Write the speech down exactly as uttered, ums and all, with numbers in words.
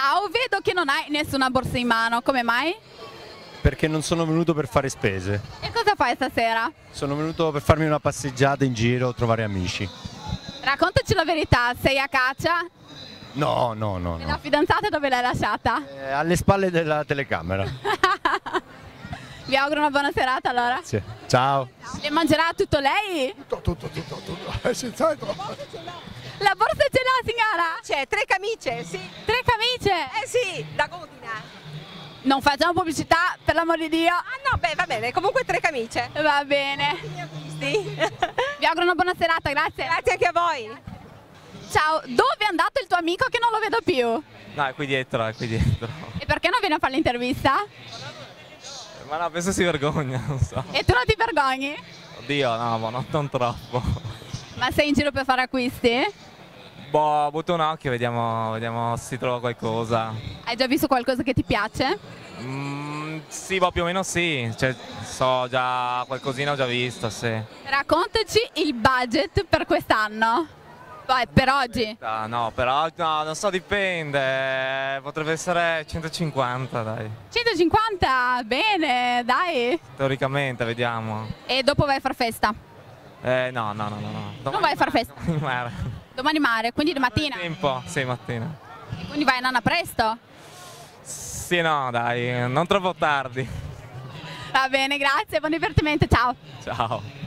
Ciao, vedo che non hai nessuna borsa in mano, come mai? Perché non sono venuto per fare spese. E cosa fai stasera? Sono venuto per farmi una passeggiata in giro, trovare amici. Raccontaci la verità, sei a caccia? No, no, no, E la no. fidanzata dove l'hai lasciata? Eh, alle spalle della telecamera. Vi auguro una buona serata allora. Sì. Ciao. E mangerà tutto lei? Tutto, tutto, tutto, tutto. Eh, senz'altro. La borsa ce l'ha signora? C'è tre camicie, sì. Tre camicie? Eh sì, da Godina. Non facciamo pubblicità, per l'amor di Dio. Ah no, beh, va bene, comunque tre camicie. Va bene. Sì. Vi auguro una buona serata, grazie. Grazie anche a voi. Ciao, dove è andato il tuo amico che non lo vedo più? No, è qui dietro, è qui dietro. E perché non viene a fare l'intervista? Ma no, penso si vergogna, non so. E tu non ti vergogni? Oddio, no, ma non, non troppo. Ma sei in giro per fare acquisti? Boh, butto un occhio, vediamo, vediamo se si trova qualcosa. Hai già visto qualcosa che ti piace? Mm, sì, boh, più o meno sì. Cioè, so già, qualcosina ho già visto, sì. Raccontaci il budget per quest'anno. Poi, per oggi. Ah, no, però, no, non so, dipende. Potrebbe essere centocinquanta, dai. centocinquanta, bene, dai. Teoricamente, vediamo. E dopo vai a far festa? Eh, no, no, no, no. no. Non vai a far festa? Domani mare. Domani mare, quindi di mattina? Tempo, sì, mattina. Quindi vai a Nana presto? Sì, no, dai, non troppo tardi. Va bene, grazie, buon divertimento, ciao. Ciao.